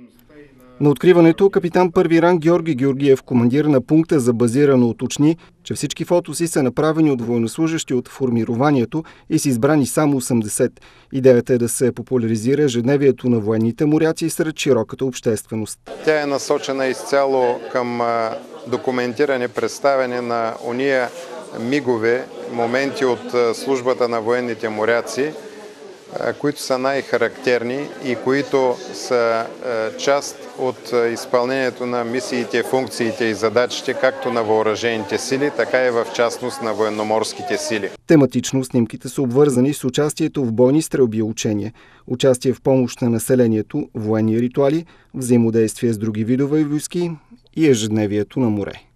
На откриването капитан първи ранг Георги Георгиев, командир на пункта за базирано, уточни, че всички фотоси са направени от военнослужещи от формированието и са избрани само 80. Идеята е да се популяризира ежедневието на военните моряци сред широката общественост. Тя е насочена изцяло към документиране, представяне на ония мигове, моменти от службата на военните моряци, които са най-характерни и които са част от изпълнението на мисиите, функциите и задачите както на въоръжените сили, така и в частност на военноморските сили. Тематично снимките са обвързани с участието в бойни стрелби и учения, участие в помощ на населението, военни ритуали, взаимодействие с други видове войски и ежедневието на море.